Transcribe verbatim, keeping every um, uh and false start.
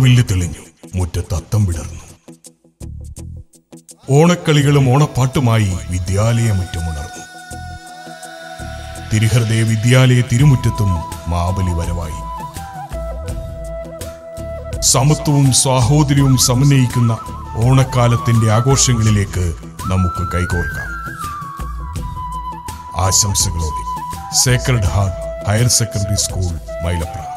ഓണവില്ല് തെളിഞ്ഞു, മുറ്റത്ത് അത്തം വിടർന്നു. ഓണക്കളികളും ഓണപ്പാട്ടുമായി വിദ്യാലയമുറ്റമുണർന്നു. തിരുഹൃദയ വിദ്യാലയ തിരുമുറ്റത്തും മാബലി വരവായി. സമത്വവും സാഹോദര്യവും സമന്വയിക്കുന്ന ഓണക്കാലത്തിന്റെ ആഘോഷങ്ങളിലേക്ക് നമുക്ക് കൈകോർക്കാം. ആശംസകളോടെ Sacred Heart Higher Secondary School, Mylapra.